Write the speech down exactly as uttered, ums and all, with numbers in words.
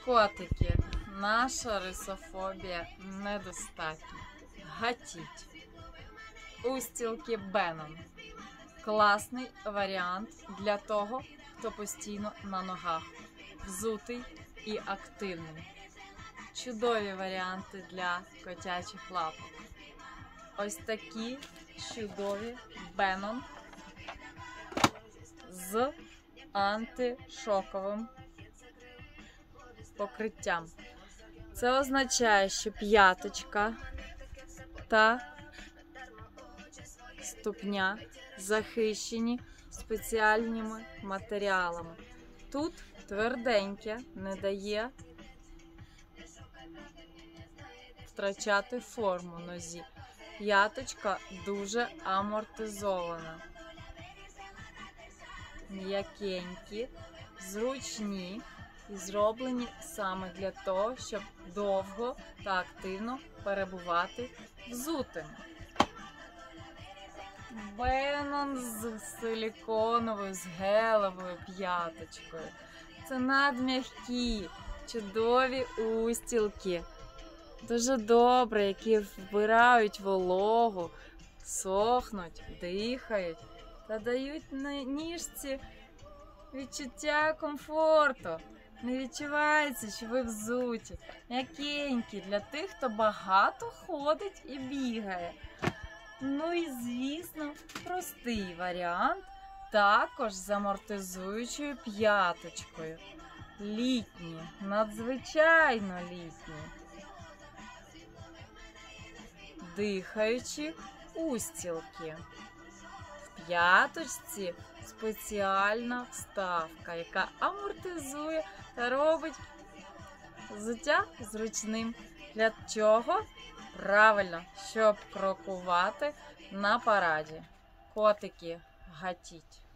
Котики, наша рисофобія недостатня. Гатіть. Устілки Беннон. Класний варіант для того, хто постійно на ногах. Взутий і активний. Чудові варіанти для котячих лапок. Ось такі чудові Беннон з антишоковим покриттям. Це означає, що п'яточка та ступня захищені спеціальними матеріалами. Тут тверденьке, не дає втрачати форму нозі. П'яточка дуже амортизована. М'якенькі, зручні і зроблені саме для того, щоб довго та активно перебувати взутим. Беннон з силіконовою, з гелевою п'яточкою. Це надм'які, чудові устілки. Дуже добре, які вбирають вологу, сохнуть, дихають та дають ніжці відчуття комфорту. Не відчувається, що ви взуті. М'якенькі для тих, хто багато ходить і бігає. Ну і, звісно, простий варіант, також з амортизуючою п'яточкою. Літні, надзвичайно літні. Дихаючі устілки. В п'яточці спеціальна вставка, яка амортизує та робить взуття зручним. Для чого? Правильно, щоб крокувати на параді. Котики, гатіть.